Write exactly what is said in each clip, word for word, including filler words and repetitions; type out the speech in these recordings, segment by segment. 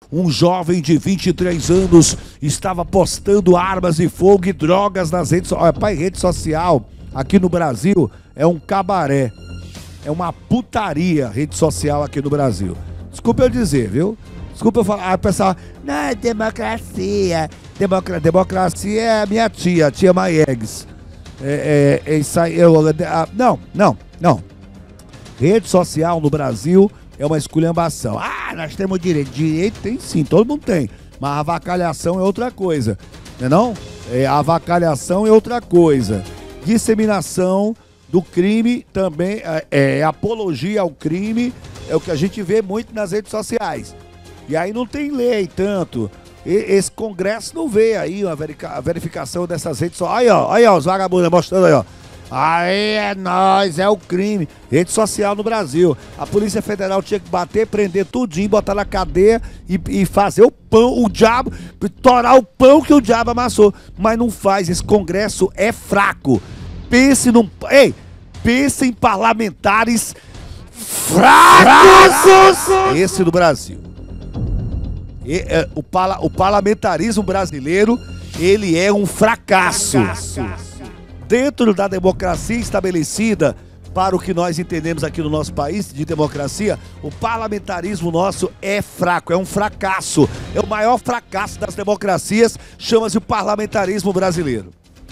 Um jovem de vinte e três anos estava postando armas de fogo e drogas nas redes sociais. Olha, pai, rede social aqui no Brasil é um cabaré. É uma putaria rede social aqui no Brasil. Desculpa eu dizer, viu? Desculpa eu falar. Ah, pessoal, não, é democracia. Democra... Democracia é a minha tia, a tia Maiegues. É, é, é isso aí. Eu, ah, não, não, não. Rede social no Brasil é uma esculhambação. Ah, nós temos direito. Direito tem sim, todo mundo tem. Mas a avacalhação é outra coisa. Não é não? É, a avacalhação é outra coisa. Disseminação do crime também, é, é apologia ao crime, é o que a gente vê muito nas redes sociais. E aí não tem lei tanto. E, esse Congresso não vê aí a, verica, a verificação dessas redes sociais. Aí, ó, aí, ó, os vagabundos mostrando aí, ó. Aí é nóis, é o crime. Rede social no Brasil. A Polícia Federal tinha que bater, prender tudinho, botar na cadeia e, e fazer o pão, o diabo, torar o pão que o diabo amassou. Mas não faz, esse Congresso é fraco. Pense num... Ei, pense em parlamentares fracos! Esse do Brasil. E, é, o, pala, o parlamentarismo brasileiro, ele é um fracasso. Dentro da democracia estabelecida, para o que nós entendemos aqui no nosso país de democracia, o parlamentarismo nosso é fraco, é um fracasso. É o maior fracasso das democracias, chama-se o parlamentarismo brasileiro.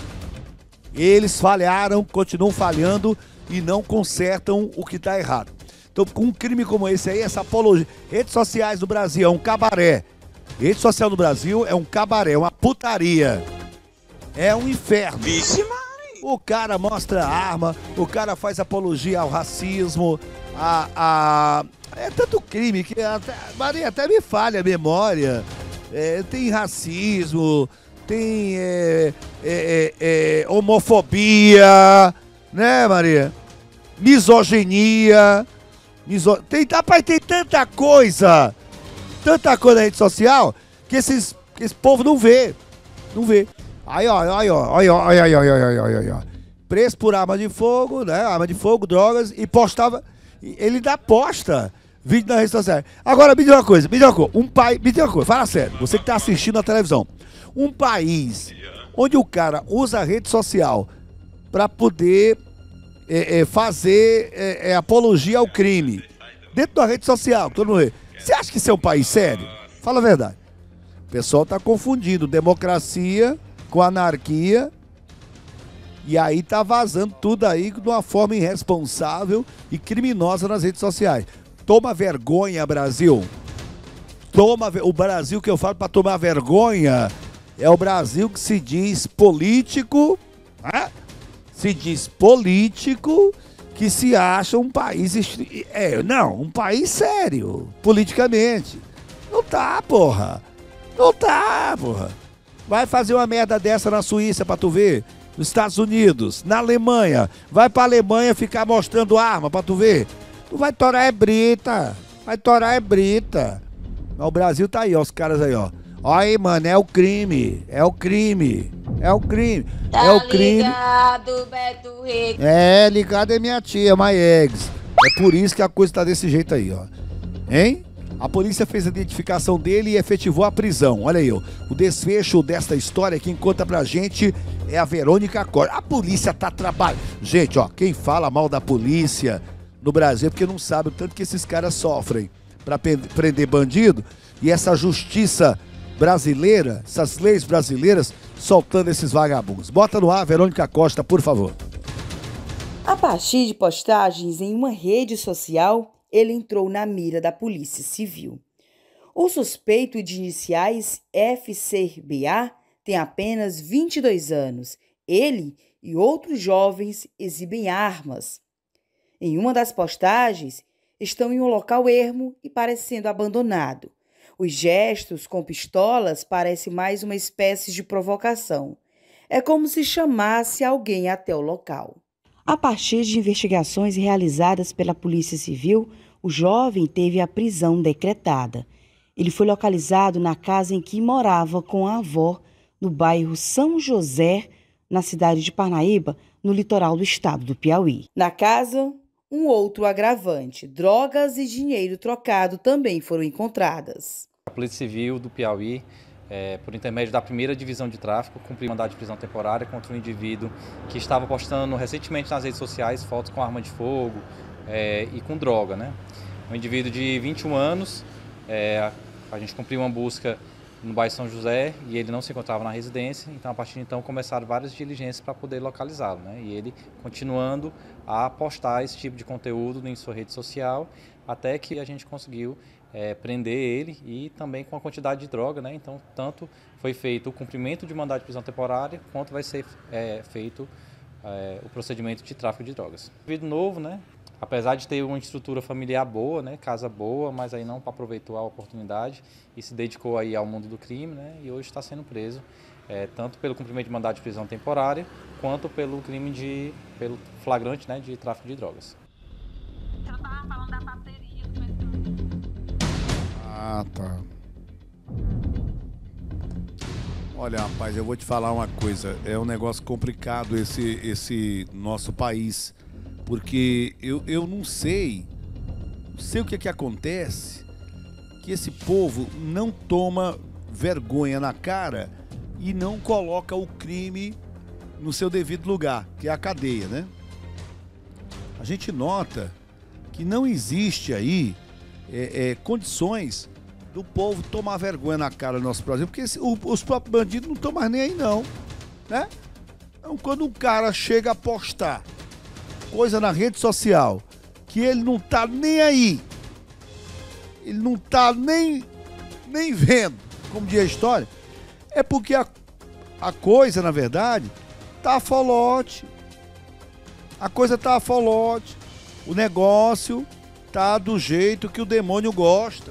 Eles falharam, continuam falhando e não consertam o que está errado. Então, com um crime como esse aí, essa apologia... Redes sociais do Brasil é um cabaré. Rede social do Brasil é um cabaré, é uma putaria. É um inferno. O cara mostra arma, o cara faz apologia ao racismo, a... a... É tanto crime que... Até, Maria, até me falha a memória. É, tem racismo... Tem é, é, é, homofobia, né, Maria? Misoginia. Miso... Tem, rapaz, tem tanta coisa, tanta coisa na rede social que esses, que esse povo não vê. Não vê. Aí, ó, aí, ó, aí, ó, aí, aí, aí, aí, aí, aí, ó. Preso por arma de fogo, né? Arma de fogo, drogas, e postava. Ele dá posta vídeo na rede social. Agora, me diz uma coisa, me diz uma coisa. Um pai, me diz uma coisa, fala sério, você que tá assistindo a televisão. Um país onde o cara usa a rede social para poder é, é, fazer é, é, apologia ao crime dentro da rede social, todo mundo vê. Você acha que isso é um país sério? Fala a verdade. O pessoal está confundindo democracia com anarquia e aí tá vazando tudo aí de uma forma irresponsável e criminosa nas redes sociais. Toma vergonha, Brasil. Toma, o Brasil que eu falo para tomar vergonha é o Brasil que se diz político, né? Se diz político, que se acha um país... É, não, um país sério, politicamente. Não tá, porra. Não tá, porra. Vai fazer uma merda dessa na Suíça pra tu ver. Nos Estados Unidos, na Alemanha. Vai pra Alemanha ficar mostrando arma pra tu ver. Tu vai torar é brita. Vai torar é brita. Mas o Brasil tá aí, ó, os caras aí, ó. Olha aí, mano, é o crime, é o crime, é o crime, tá é o crime. Ligado, Beto Rico. É, ligado é minha tia, Maiegues. É por isso que a coisa tá desse jeito aí, ó. Hein? A polícia fez a identificação dele e efetivou a prisão. Olha aí, ó. O desfecho desta história, quem conta pra gente é a Verônica Costa. A polícia tá trabalhando. Gente, ó, quem fala mal da polícia no Brasil é porque não sabe o tanto que esses caras sofrem pra prender bandido e essa justiça brasileira, essas leis brasileiras soltando esses vagabundos. Bota no ar, Verônica Costa, por favor. A partir de postagens em uma rede social, ele entrou na mira da Polícia Civil. O suspeito de iniciais F C B A tem apenas vinte e dois anos. Ele e outros jovens exibem armas. Em uma das postagens, estão em um local ermo e parecendo abandonado. Os gestos com pistolas parecem mais uma espécie de provocação. É como se chamasse alguém até o local. A partir de investigações realizadas pela Polícia Civil, o jovem teve a prisão decretada. Ele foi localizado na casa em que morava com a avó, no bairro São José, na cidade de Parnaíba, no litoral do estado do Piauí. Na casa, um outro agravante, drogas e dinheiro trocado também foram encontradas. Polícia Civil do Piauí, é, por intermédio da primeira divisão de tráfico, cumpriu mandado de prisão temporária contra um indivíduo que estava postando recentemente nas redes sociais fotos com arma de fogo é, e com droga, né? Um indivíduo de vinte e um anos, é, a gente cumpriu uma busca no bairro São José e ele não se encontrava na residência, então a partir de então começaram várias diligências para poder localizá-lo, né? E ele continuando a postar esse tipo de conteúdo em sua rede social, até que a gente conseguiu é, prender ele e também com a quantidade de droga, né? Então tanto foi feito o cumprimento de mandado de prisão temporária, quanto vai ser é, feito é, o procedimento de tráfico de drogas. Indivíduo novo, né? Apesar de ter uma estrutura familiar boa, né, casa boa, mas aí não aproveitou a oportunidade e se dedicou aí ao mundo do crime, né, e hoje está sendo preso, é, tanto pelo cumprimento de mandado de prisão temporária, quanto pelo crime de, pelo flagrante, né, de tráfico de drogas. Eu tava falando da bateria do metrô. Ah, tá. Olha, rapaz, eu vou te falar uma coisa, é um negócio complicado esse, esse nosso país. Porque eu, eu não sei, não sei o que é que acontece, que esse povo não toma vergonha na cara e não coloca o crime no seu devido lugar, que é a cadeia, né? A gente nota que não existe aí é, é, condições do povo tomar vergonha na cara do nosso Brasil, porque esse, o, os próprios bandidos não estão mais nem aí não, né? Então quando um cara chega a postar coisa na rede social, que ele não tá nem aí, ele não tá nem, nem vendo, como diz a história, é porque a, a coisa, na verdade, tá folote, a coisa tá folote, o negócio tá do jeito que o demônio gosta,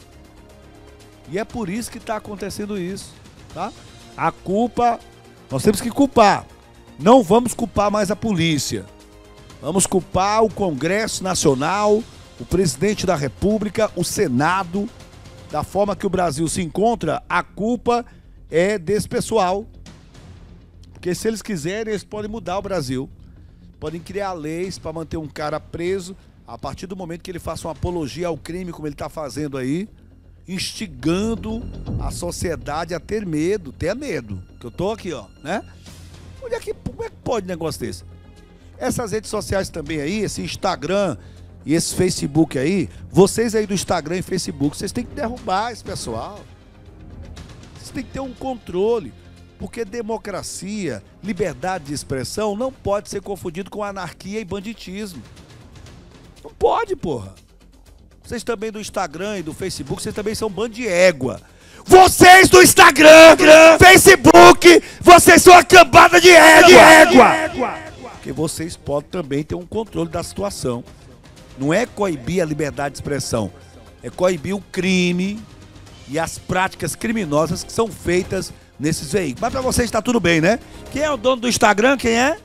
e é por isso que tá acontecendo isso, tá? A culpa, nós temos que culpar, não vamos culpar mais a polícia. Vamos culpar o Congresso Nacional, o Presidente da República, o Senado, da forma que o Brasil se encontra, a culpa é desse pessoal. Porque se eles quiserem, eles podem mudar o Brasil. Podem criar leis para manter um cara preso a partir do momento que ele faça uma apologia ao crime, como ele está fazendo aí, instigando a sociedade a ter medo, ter medo. Que eu tô aqui, ó, né? Onde é que, como é que pode um negócio desse? Essas redes sociais também aí, esse Instagram e esse Facebook aí, vocês aí do Instagram e Facebook, vocês têm que derrubar esse pessoal. Vocês têm que ter um controle, porque democracia, liberdade de expressão não pode ser confundido com anarquia e banditismo. Não pode, porra. Vocês também do Instagram e do Facebook, vocês também são bando de égua. Vocês do Instagram, Facebook, vocês são a cambada de égua. De égua. Porque vocês podem também ter um controle da situação. Não é coibir a liberdade de expressão, é coibir o crime e as práticas criminosas que são feitas nesses veículos. Mas pra vocês tá tudo bem, né? Quem é o dono do Instagram? Quem é?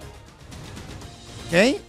Quem?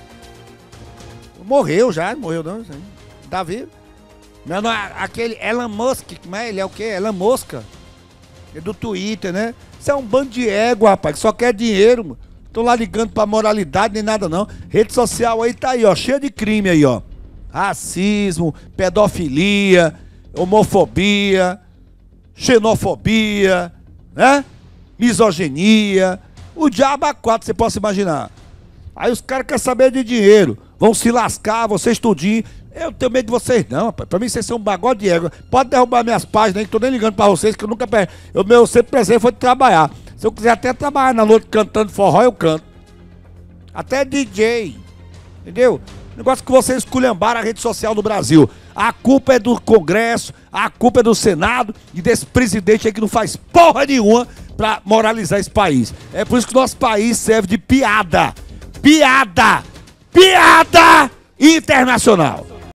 Morreu já, morreu não, tá vivo? Não, não, aquele Elon Musk, como é? Ele é o quê? Elon Musk. É do Twitter, né? Isso é um bando de égua, rapaz, que só quer dinheiro, mano. Tô lá ligando pra moralidade nem nada não. Rede social aí tá aí, ó, cheia de crime aí, ó. Racismo, pedofilia, homofobia, xenofobia, né? Misoginia. O diabo a quatro, você pode imaginar. Aí os caras querem saber de dinheiro. Vão se lascar, vocês tudinho. Eu tenho medo de vocês não, rapaz. Pra mim vocês são um bagulho de égua. Pode derrubar minhas páginas aí, que tô nem ligando pra vocês, que eu nunca... O meu sempre presente foi de trabalhar. Se eu quiser até trabalhar na noite cantando forró, eu canto. Até D J. Entendeu? Negócio que vocês esculhambaram a rede social do Brasil. A culpa é do Congresso, a culpa é do Senado e desse presidente aí que não faz porra nenhuma pra moralizar esse país. É por isso que o nosso país serve de piada. Piada! Piada internacional!